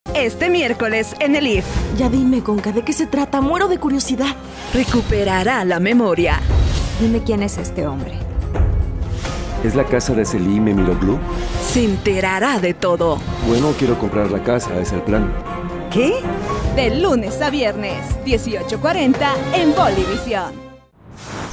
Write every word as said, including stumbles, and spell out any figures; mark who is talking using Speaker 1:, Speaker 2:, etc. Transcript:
Speaker 1: este miércoles en el I F.
Speaker 2: Ya dime, Conca, ¿de qué se trata? Muero de curiosidad.
Speaker 1: Recuperará la memoria.
Speaker 3: Dime quién es este hombre.
Speaker 4: ¿Es la casa de Selim Emiloglu?
Speaker 1: Se enterará de todo.
Speaker 4: Bueno, quiero comprar la casa, es el plan.
Speaker 1: ¿Qué? De lunes a viernes, dieciocho cuarenta en Bolivisión.